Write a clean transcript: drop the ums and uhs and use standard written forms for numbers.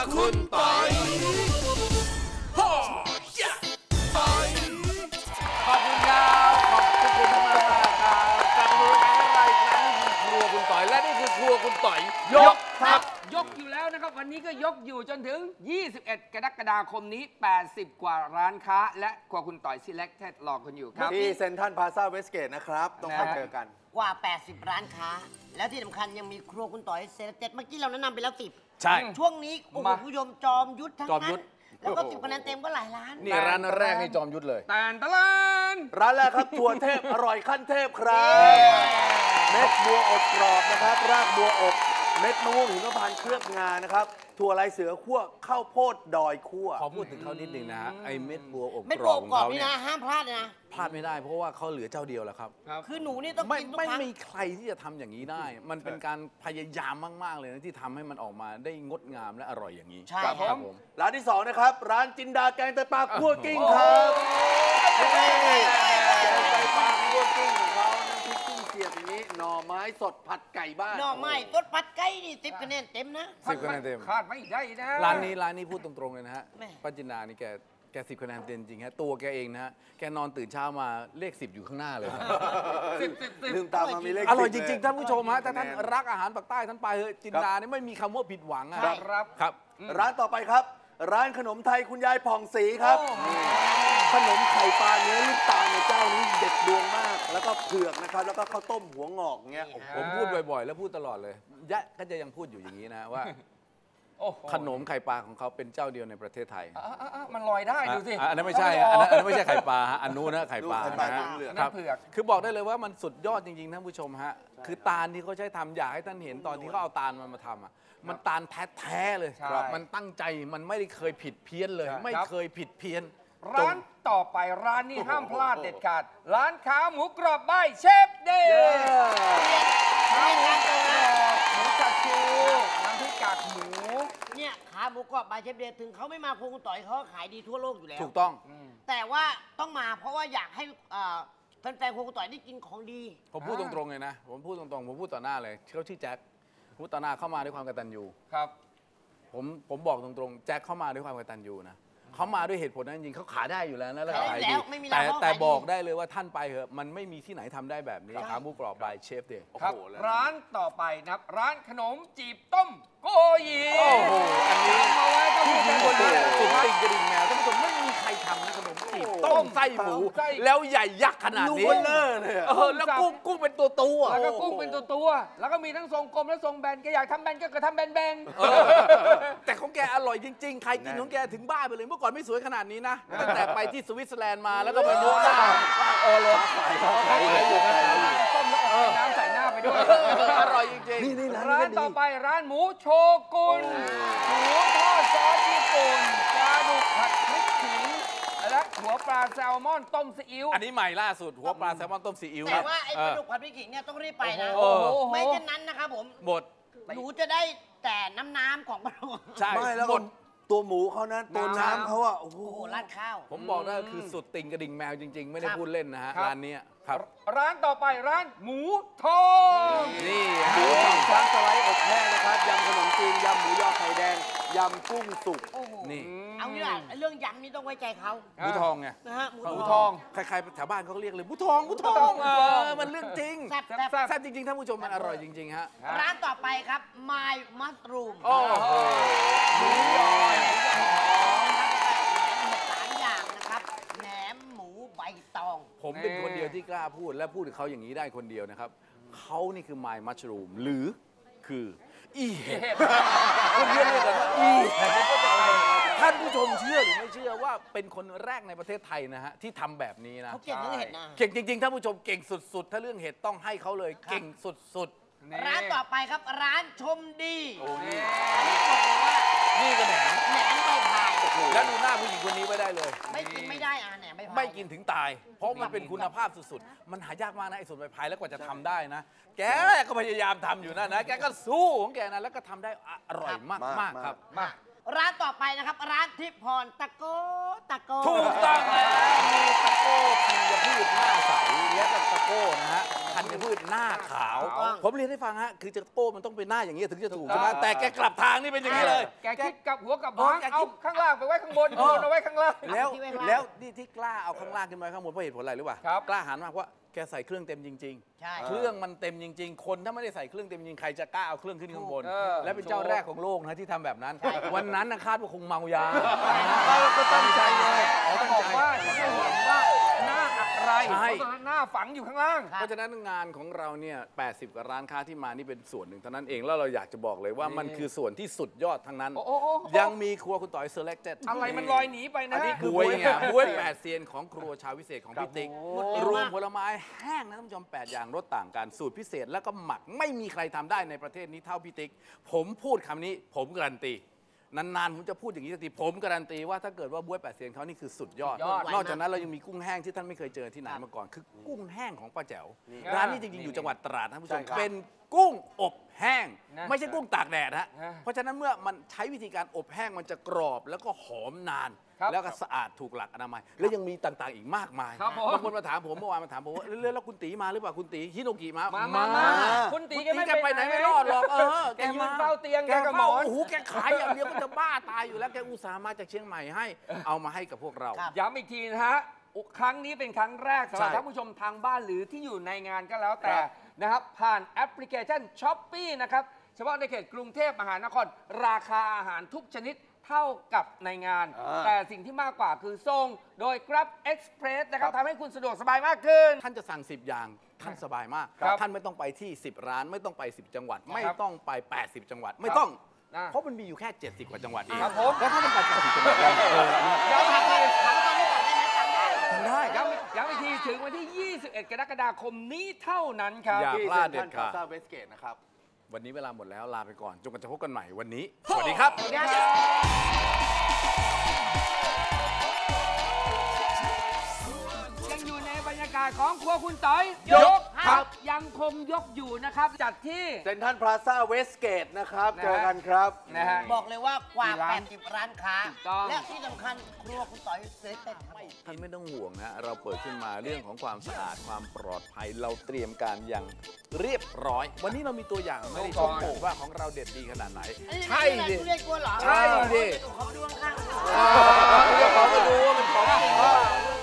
คุณปอยขอบคุณครับขอบคุณมากครับกลับมาดูรายการอีกครั้งครัวคุณต่อยและนี่คือครัวคุณต่อยยกครับยกอยู่แล้วนะครับวันนี้ก็ยกอยู่จนถึง21กรกฎาคมนี้80กว่าร้านค้าและครัวคุณต่อย Selected รอคุณอยู่ครับที่เซ็นทรัลพลาซ่าเวสเกตนะครับต้องไปเจอกันกว่า80ร้านค้าแล้วที่สำคัญยังมีครัวคุณต่อยเซเลบเต็ดเมื่อกี้เราแนะนำไปแล้ว10 ใช่ช่วงนี้โอ้โหผู้ชมจอมยุทธทั้งนั้นแล้วก็10คะแนนเต็มก็หลายร้านนี่ร้านแรกนี่จอมยุทธเลยตะลานร้านแรกครับถั่วเทพอร่อยขั้นเทพครับเม็ดบัวอบกรอบนะครับรากบัวอบเม็ดมะม่วงหิมพานต์เคลือบงานะครับถั่วลายเสือคั่วข้าวโพดดอยคั่วขอพูดถึงเขานิดนึงนะฮะไอ้เม็ดบัวอบกรอบของเขาเนี่ยห้ามพลาดนะพลาดไม่ได้เพราะว่าเขาเหลือเจ้าเดียวแหละครับคือหนูนี่ต้องกินทุกครั้งไม่มีใครที่จะทำอย่างนี้ได้มันเป็นการพยายามมากๆเลยนะที่ทำให้มันออกมาได้งดงามและอร่อยอย่างนี้ใช่ครับผมร้านที่2นะครับร้านจินดาแกงไตปลาคั่วกิ้งครับแกงไตปลาคั่วกิ้งของเขาน้ำพริกกุ้งเสียบอย่างนี้หน่อไม้สดผัดไก่บ้านหน่อไม้สดผัดไก่นี่10คะแนนเต็มนะ 10คะแนนเต็มคาดไม่ได้นะร้านนี้พูดตรงๆเลยนะฮะป้าจินดานี่แก10คะแนนเต็มจริงฮะตัวแกเองนะฮะแกนอนตื่นเช้ามาเลข10อยู่ข้างหน้าเลยลืมตามามีเลขอร่อยจริงๆท่านผู้ชมฮะถ้าท่านรักอาหารปากใต้ท่านไปเถอะจินดานี่ไม่มีคำว่าผิดหวังครับร้านต่อไปครับร้านขนมไทยคุณยายผ่องศรีครับขนมไข่ปลาเนื้อลูกตาลในเจ้านี้เด็ดดวงมากแล้วก็เผือกนะครับแล้วก็ข้าวต้มหัวงอกเงี้ยผมพูดบ่อยๆแล้วพูดตลอดเลยยะก็จะยังพูดอยู่อย่างนี้นะว่าขนมไข่ปลาของเขาเป็นเจ้าเดียวในประเทศไทยมันลอยได้ดูสิอันนั้นไม่ใช่อันนั้นไม่ใช่ไข่ปลาฮะอันนู้นนะไข่ปลานะครับคือบอกได้เลยว่ามันสุดยอดจริงๆท่านผู้ชมฮะคือตาลที่เขาใช้ทำอยากให้ท่านเห็นตอนที่เขาเอาตาลมาทำอ่ะมันตาลแท้ๆเลยมันตั้งใจมันไม่ได้เคยผิดเพี้ยนเลยไม่เคยผิดเพี้ยนร้านต่อไปร้านนี้ห้ามพลาดเด็ดขาดร้านขาหมูกรอบใบเชฟเดย์ขาหมูกรอบหมูจัดชูน้ำพริกกากหมูเนี่ยขาหมูกรอบบายเชฟเดย์ถึงเขาไม่มาครัวคุณต่อยเขาขายดีทั่วโลกอยู่แล้วถูกต้องแต่ว่าต้องมาเพราะว่าอยากให้แฟนๆครัวคุณต่อยได้กินของดีผมพูดตรงๆเลยนะผมพูดตรงๆผมพูดต่อหน้าเลยเขาชื่อแจ็คพูดต่อหน้าเข้ามาด้วยความกตัญญูครับผมบอกตรงๆแจ็คเข้ามาด้วยความกตัญญูนะเขามาด้วยเหตุผลนั้นจริงเขาขายได้อยู่แล้วนะแล้วขายดีแต่บอกได้เลยว่าท่านไปเหอะมันไม่มีที่ไหนทำได้แบบนี้ขาหมูกรอบบายเชฟเดย์ครับร้านต่อไปนะครับร้านขนมจีบต้มโกยีโอ้โหอันนี้ที่ดีคนนี้สุดติ่งกระดิ่งแมวท่านผู้ชมไม่มีใครทำนะขนมจีบต้มไส้หมูแล้วใหญ่ยักษ์ขนาดนี้แล้วกุ้งเป็นตัวแล้วก็กุ้งเป็นตัวแล้วก็มีทั้งทรงกลมและทรงแบนแกอยากทำแบนก็ทำแบนแต่ของแกอร่อยจริงๆใครกินของแกถึงบ้าไปเลยเมื่อก่อนไม่สวยขนาดนี้นะตั้งแต่ไปที่สวิตเซอร์แลนด์มาแล้วก็มาดูหน้าเลยต้มแล้วออกน้ำใส่หน้าไปด้วยอร่อยจริงๆร้านต่อไปร้านหมูโชกุนหมูทอดซอสญี่ปุ่นปลาดุกผัดพริกขิงและหัวปลาแซลมอนต้มซีอิ๊วอันนี้ใหม่ล่าสุดหัวปลาแซลมอนต้มซีอิ๊วแต่ว่าไอ้ปลาดุกผัดพริกขิงเนี่ยต้องรีบไปนะไม่เช่นนั้นนะครับผมหมดหนูจะได้แต่น้ำของปลาดุกใช่ไม่แล้วตัวหมูเขานั้นตัวน้ำเขาอะโอ้โหราดข้าวผมบอกได้คือสุดติ่งกระดิ่งแมวจริงๆไม่ได้พูดเล่นนะฮะร้านนี้ครับร้านต่อไปร้านหมูทองนี่หมูสามชั้นสไลด์อบแห้งนะครับยำขนมจีนยำหมูยอไข่แดงยำกุ้งสุกนี่เอางี้ล่ะเรื่องยำนี่ต้องไว้ใจเขาหมูทองไงนะฮะหมูทองใครๆแถวบ้านเขาเรียกเลยหมูทองมันเรื่องจริงแซ่บจริงๆท่านผู้ชมมันอร่อยจริงๆฮะร้านต่อไปครับ My Mushroom โอ้โหหมูยอ 3 อย่างนะครับแหนมหมูใบตองผมเป็นคนเดียวที่กล้าพูดและพูดถึงเขาอย่างนี้ได้คนเดียวนะครับเขานี่คือ My Mushroom หรือคืออีเห็ดคนเรียกกันว่าอีเห็ดท่านผู้ชมเชื่อหรือไม่เชื่อว่าเป็นคนแรกในประเทศไทยนะฮะที่ทำแบบนี้นะเขาเก่งเรื่องเห็ดนะเก่งจริงๆท่านผู้ชมเก่งสุดๆถ้าเรื่องเห็ดต้องให้เขาเลยเก่งสุดๆร้านต่อไปครับร้านชมดีนี่ก็แหนมใบพายแล้วดูหน้าผู้หญิงคนนี้ไว้ได้เลยไม่กินไม่ได้แหนมใบพายไม่กินถึงตายเพราะมันเป็นคุณภาพสุดๆมันหายากมากนะไอ้ส่วนใบพายแล้วกว่าจะทำได้นะแกก็พยายามทำอยู่นั่นนะแกก็สู้ของแกนะแล้วก็ทำได้อร่อยมากๆครับมาร้านต่อไปนะครับร้านทิพย์พรตะโก้ถูกต้องแล้วมีตะโก้ธัญพืชหน้าใสและก็ตะโก้นะฮะธัญพืชหน้าขาวถูกต้องผมเรียนให้ฟังฮะคือจะโก้มันต้องเป็นหน้าอย่างนี้ถึงจะถูกใช่ไหมแต่แกกลับทางนี่เป็นอย่างนี้เลยแกคิดกลับหัวกลับหางแกคิดเอาข้างล่างไปไว้ข้างบนข้างบนเอาไว้ข้างล่างแล้วที่ไว้ข้างล่างแล้วนี่ที่กล้าเอาข้างล่างขึ้นมาข้างบนเพราะเหตุผลอะไรรู้ป่ะครับกล้าหาญมากว่าแกใส่เครื่องเต็มจริงใช่ๆ เครื่องมันเต็มจริง ๆ คนถ้าไม่ได้ใส่เครื่องเต็มจริงใครจะกล้าเอาเครื่องขึ้นข้างบนเออและเป็นเจ้าแรกของโลกนะที่ทำแบบนั้น วันนั้นนะคาดว่าคงเมายาก็ตั้งใจเลยตั้งบอใจกว่าจะได้เห็นว่าหน้าอะไรใช่เพราะตอนนั้นหน้าฝังอยู่ข้างล่างเพราะฉะนั้นงานของเราเนี่ย 80 กว่าร้านค้าที่มานี่เป็นส่วนหนึ่งเท่านั้นเอง แล้วเราอยากจะบอกเลยว่ามันคือส่วนที่สุดยอดทั้งนั้นโอ้โอ้โอ้ยังมีครัวคุณต่อย selected อะไรมันลอยหนีไปนะคือบวยไงบวย8เซียนของครัวชาววิเศษของพี่ติ๊กรวมผลไม้แห้งนะท่านผู้ชม8อย่างรสต่างกันสูตรพิเศษแล้วก็หมักไม่มีใครทำได้ในประเทศนี้เท่าพี่ติ๊กผมพูดคำนี้ผมการันตีนานๆผมจะพูดอย่างนี้สักทีผมการันตีว่าถ้าเกิดว่าบ๊วย8เซียนเขานี่คือสุดยอด นอกจากนั้นเรายังมีกุ้งแห้งที่ท่านไม่เคยเจอที่ไหนมาก่อนคือกุ้งแห้งของป้าแจ๋วร้านนี้จริงๆอยู่จังหวัดตราดท่านผู้ชมเป็นกุ้งอบแห้งไม่ใช่กุ้งตากแดดฮะเพราะฉะนั้นเมื่อมันใช้วิธีการอบแห้งมันจะกรอบแล้วก็หอมนานแล้วก็สะอาดถูกหลักอนามัยแล้วยังมีต่างๆอีกมากมายครับผมบางคนมาถามผมเมื่อวานมาถามผมว่าแล้วคุณตีมาหรือเปล่าคุณตีฮิโนกิมามาคุณตีแกไม่แกไปไหนไม่รอดหรอกแกยืนเฝ้าเตียงแกกับหมอนโอ้โหแกขายอย่างเดียวก็จะบ้าตายอยู่แล้วแกอุตส่าห์มาจากเชียงใหม่ให้เอามาให้กับพวกเราครับย้ำอีกทีนะฮะ ครั้งนี้เป็นครั้งแรกสำหรับใช่ท่านผู้ชมทางบ้านหรือที่อยู่ในงานก็แล้วแต่นะครับ ผ่านแอปพลิเคชัน s h อ p e e นะครับ เฉพาะในเขตกรุงเทพมหานคร ราคาอาหารทุกชนิดเท่ากับในงาน แต่สิ่งที่มากกว่าคือส่งโดย Grab Express นะครับทำให้คุณสะดวกสบายมากขึ้นท่านจะสั่ง 10 อย่างท่านสบายมากครับท่านไม่ต้องไปที่ 10 ร้านไม่ต้องไป 10 จังหวัด ไม่ครับต้องไป 80 จังหวัด ไม่ต้องอ่าเพราะมันมีอยู่แค่ 70 กว่าจังหวัดเองครับผมแล้วถ้าต้องไป80 จังหวัดได้ย้ำอีกทีถามตอนนี้ก่อนได้ไหมจำได้ทำได้ย้ำอีกทีถึงวันที่ 21 กรกฎาคมนี้เท่านั้นครับอย่าที่พลาดเซ็นทเด็รัดลพขาลาดซ่าเวสเกตนะครับวันนี้เวลาหมดแล้วลาไปก่อนจนกว่าจะพบกันใหม่วันนี้ สวัสดีครับยังอยู่ในบรรยากาศของครัวคุณต๋อยยกครับยังคงยกอยู่นะครับ จัดที่เซ็นทรัลพลาซ่าเวสเกตนะครับนะฮะเจอกันครับนะฮะบอกเลยว่ากว่ากี่ร้าน 80 ร้านค้าถูกต้องและที่สำคัญครัวคุณต่อยเซตเต็มครับท่านไม่ต้องห่วงนะเราเปิดขึ้นมาเรื่องของความสะอาดความปลอดภัยเราเตรียมการอย่างเรียบร้อย วันนี้เรามีตัวอย่างไม่ได้ชมโปกว่าของเราเด็ดดีขนาดไหน ใช่ดิทุเรียนกวนเหรอใช่ดิขอไปดูข้างๆเดี๋ยวขอไปดูว่ามันของจริงหรือเปล่า